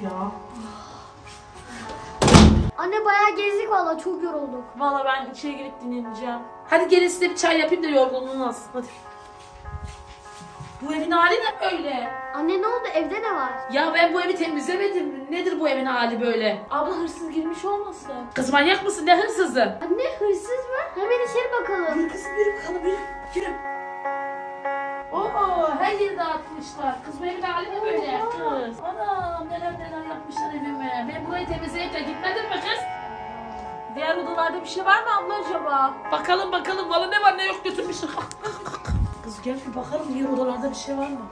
ya. Anne bayağı gezdik valla, çok yorulduk. Valla ben içeri girip dinleneceğim. Hadi gelin size bir çay yapayım da yorgunluğun alsın. Hadi. Bu evin hali ne böyle? Anne ne oldu, evde ne var? Ya ben bu evi temizlemedim. Nedir bu evin hali böyle? Abla hırsız girmiş olmasın? Kız manyak mısın? Ne hırsızı? Anne hırsız mı? Hemen içeri bakalım. Yürü kızım, yürü bakalım, yürü. Yürü. Oo, her yeri dağıtmışlar. Kız bu evin hali ne böyle? Kız. Anam neler neler yapmışlar evime. Ben burayı temizleyip de gitmedim mi kız? Diğer odalarda bir şey var mı abla acaba? Bakalım bakalım. Valla ne var ne yok götürmüşler. Kız gel bir bakalım diğer odalarda bir şey var mı?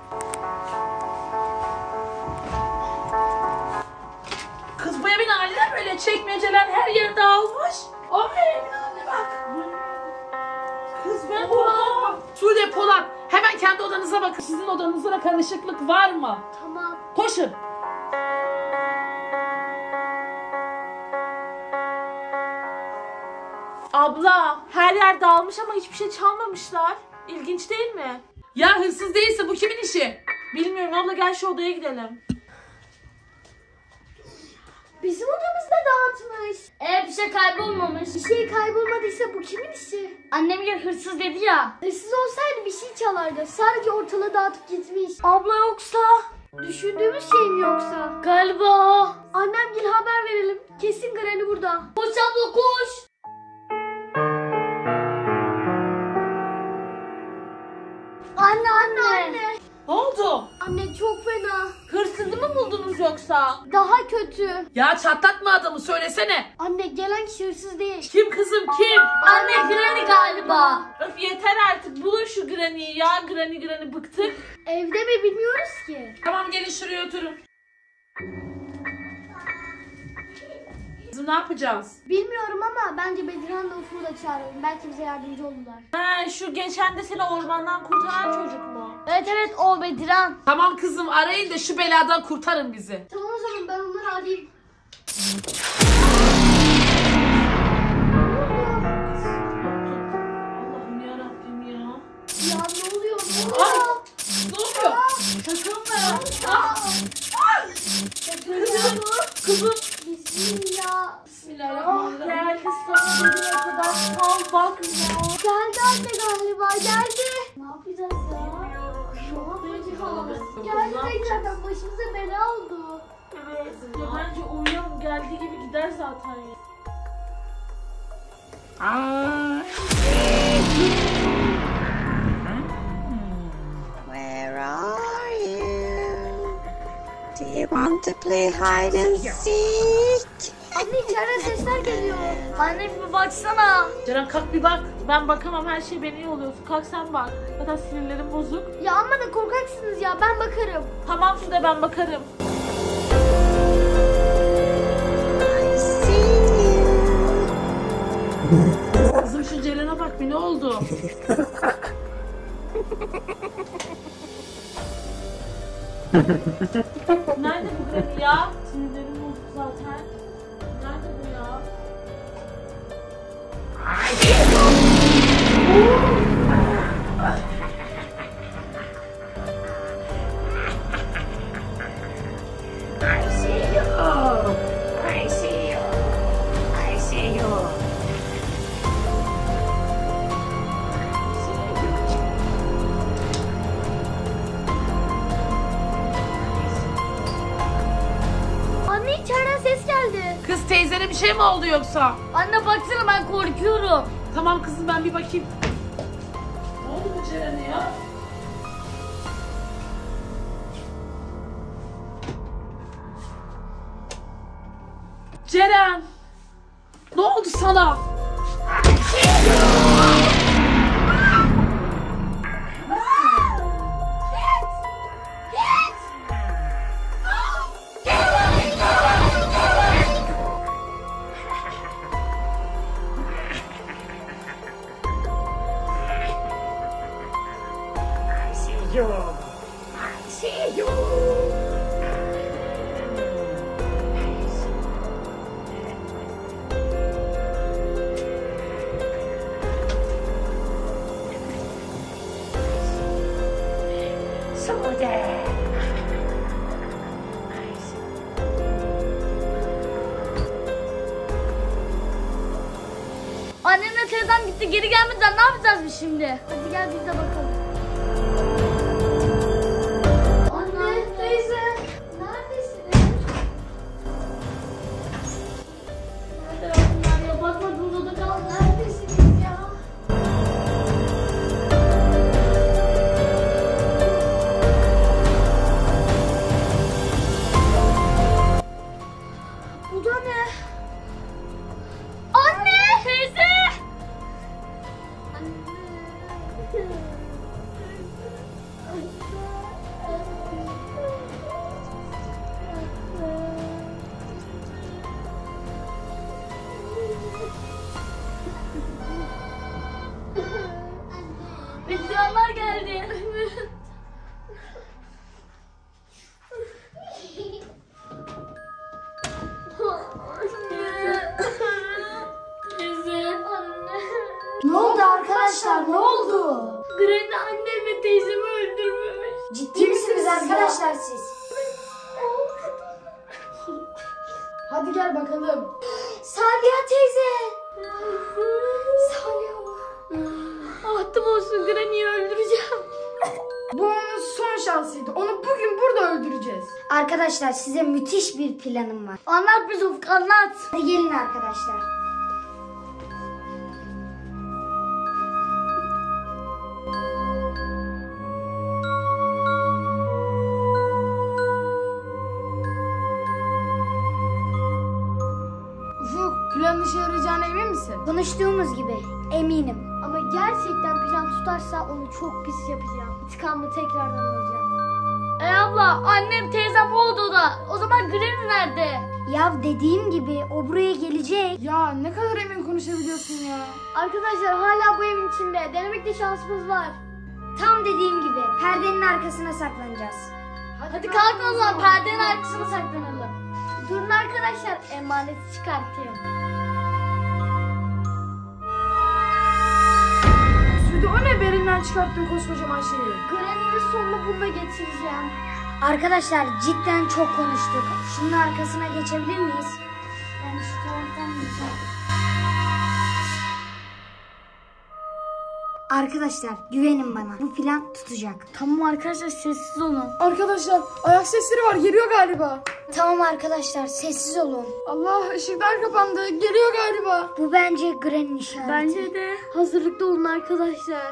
Kız bu evin haline böyle, çekmeceler her yeri dağılmış. O evin haline bak. Kız ben Polat. Sude, Polat. Hemen kendi odanıza bakın. Sizin odanızda da karışıklık var mı? Tamam. Koşun. Abla her yer dağılmış ama hiçbir şey çalmamışlar. İlginç değil mi? Ya hırsız değilse bu kimin işi? Bilmiyorum abla, gel şu odaya gidelim. Bizim odamızda dağıtmış. Bir şey kaybolmamış. Bir şey kaybolmadıysa bu kimin işi? Annem ya hırsız dedi ya. Hırsız olsaydı bir şey çalardı. Sadece ortalığı dağıtıp gitmiş. Abla yoksa? Düşündüğümüz şey mi yoksa? Galiba. Annem gel haber verelim. Kesin Granny burada. Koş abla koş. Anne. Ne oldu? Anne çok fena. Hırsızı mı buldunuz yoksa? Daha kötü. Ya çatlatma adamı, söylesene. Anne gelen kişi hırsız değil. Kim kızım, kim? Anne Granny galiba. Öf yeter artık, bulun şu Granny'yi ya. Granny bıktık. Evde mi bilmiyoruz ki. Tamam gelin şuraya oturun. Kızım ne yapacağız? Bilmiyorum ama bence Bedirhan'la Ufuk'u da çağıralım. Belki bize yardımcı olurlar. Ha, şu geçen de seni ormandan kurtaran çocuk mu? Evet o Bediran. Tamam kızım, arayın da şu beladan kurtarın bizi. Tamam o zaman ben onları arayayım. Allah'ım yarabbim ya. Ya ne oluyor? Ay! Ne oluyor? Sakın mı? Kızım. Bismillah. Bismillahirrahmanirrahim. Geldi sana dedim, o kadar sal bakma. Geldi anne galiba geldi. Ne yapacağız ya? Geldi tekrardan, başımıza bela oldu. Evet. Ya bence uyuyalım, geldiği gibi gider zaten ya. Where are you? Do you want to play hide and seek? Anne içeriden sesler geliyor. Anne bir baksana. Ceren kalk bir bak. Ben bakamam, her şey beni yoluyorsun. Kalk sen bak. Zaten sinirlerim bozuk. Ya amma da korkaksınız ya, ben bakarım. Tamam Sude, ben bakarım. I see you. Kızım şu Ceren'e bak bir, ne oldu? Nerede bu Granny ya? Sinirlerim bozuk zaten. Nerede bu ya? I see you. I see you. I see you. Anne içeriden ses geldi. Kız teyzene bir şey mi oldu yoksa? Anne baksana, ben korkuyorum. Tamam kızım, ben bir bakayım. Ne oldu bu Ceren'e ya? Ceren! Ne oldu sana? I see you. I see you. So there. I see. gitti. Geri gelmeden ne yapacağız biz şimdi? Hadi gel biz de bakalım. Anne, teyze. Neredesiniz? Nerede bunlar ya? Bakmadığınız oda kaldı. Neredesiniz ya? Bu da ne? Anne! Teyze! Veteranlar geldi. Teyze. Anne. Ne oldu arkadaşlar? Ne oldu? Granny annem ve teyzemi öldürmüş. Ciddi misiniz arkadaşlar siz? Hadi gel bakalım. Saliha teyze. Saliha. Ahtım olsun, Granny'yi öldüreceğim. Bu onun son şansıydı. Onu bugün burada öldüreceğiz. Arkadaşlar size müthiş bir planım var. Anlat bize Ufuk, anlat. Hadi gelin arkadaşlar. Ufuk, planın işe yarayacağına emin misin? Konuştuğumuz gibi eminim. Ama gerçekten plan tutarsa onu çok pis yapacağım. İntikamımı tekrardan alacağım. Abla, annem teyzem o odada. O zaman Granny nerede? Ya dediğim gibi o buraya gelecek. Ya ne kadar emin konuşabiliyorsun ya. Arkadaşlar hala bu evin içinde. Denemekte şansımız var. Tam dediğim gibi perdenin arkasına saklanacağız. Hadi kalkın o zaman, perdenin arkasına saklanalım. Durun arkadaşlar, emaneti çıkartayım. Sütü o ne berinden çıkarttın koskocaman şeyi? Granny'nin sonunu bununla getireceğim. Arkadaşlar cidden çok konuştuk. Şunun arkasına geçebilir miyiz? Ben şu taraftan gideceğim. Arkadaşlar güvenin bana. Bu plan tutacak. Tamam arkadaşlar, sessiz olun. Arkadaşlar ayak sesleri var, geliyor galiba. Tamam arkadaşlar sessiz olun. Allah, ışıklar kapandı, geliyor galiba. Bu bence Granny'nin işareti. Bence de. Hazırlıklı olun arkadaşlar.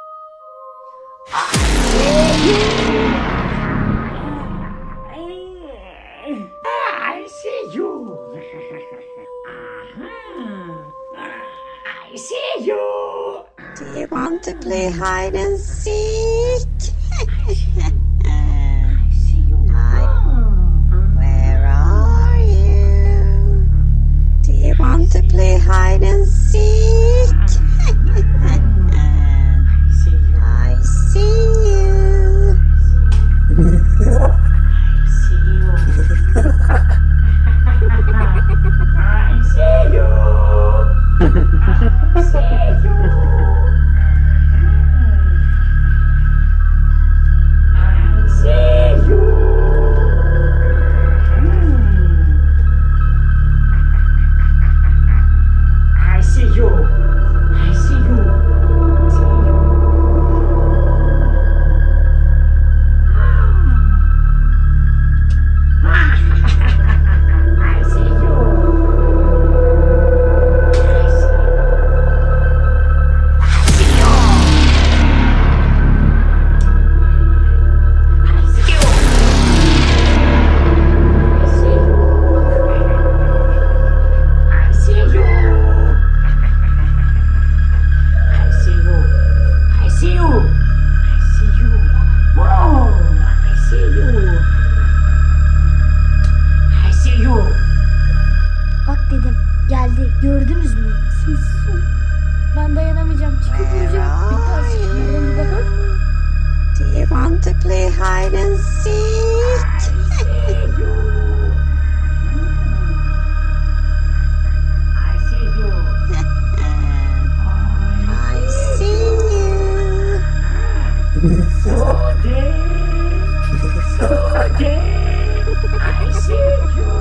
I see you. I see you. Do you want to play hide and seek? I see you. Where are you? Do you want to play hide and seek? I see you. Gördünüz mü? Sessiz ol. Ben dayanamayacağım. Çıkıp vuracağım. Bir daha çıkmadan bir bakalım. Do you want to play hide and seek? I see you. I see you. So dead. So dead. I see you.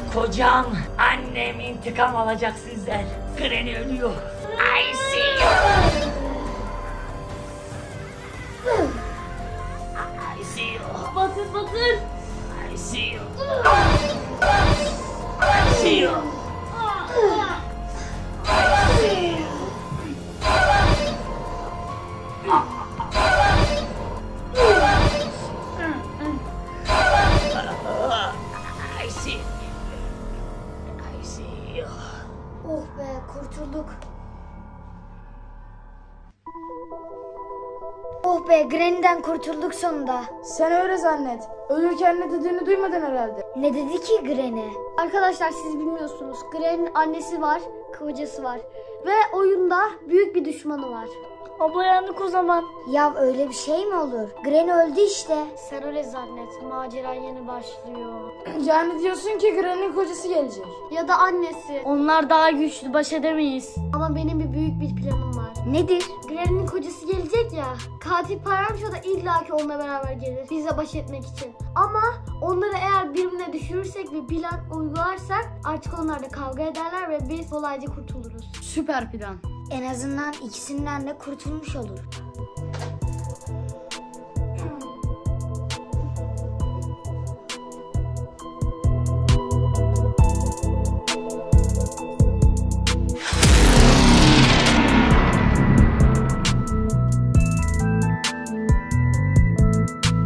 Kocam, annem intikam alacak sizden. Granny ölüyor. I see you. I see you. Batır batır. I see you. I see you. Oh be, kurtulduk. Oh be, Granny'den kurtulduk sonunda. Sen öyle zannet. Ölürken ne dediğini duymadın herhalde. Ne dedi ki Granny? Arkadaşlar siz bilmiyorsunuz. Granny'nin annesi var, kocası var. Ve oyunda büyük bir düşmanı var. Abla yandık o zaman. Ya öyle bir şey mi olur? Granny öldü işte. Sen öyle zannet. Macera yeni başlıyor. Yani diyorsun ki Granny'nin kocası gelecek. Ya da annesi. Onlar daha güçlü, baş edemeyiz. Ama benim büyük bir planım var. Nedir? Granny'nin kocası gelecek ya. Katil Paramşo da illaki onunla beraber gelir. Bizle baş etmek için. Ama onları eğer birbirine düşürürsek ve plan uygularsak artık onlar da kavga ederler ve biz kolayca kurtuluruz. Süper plan. En azından ikisinden de kurtulmuş olur.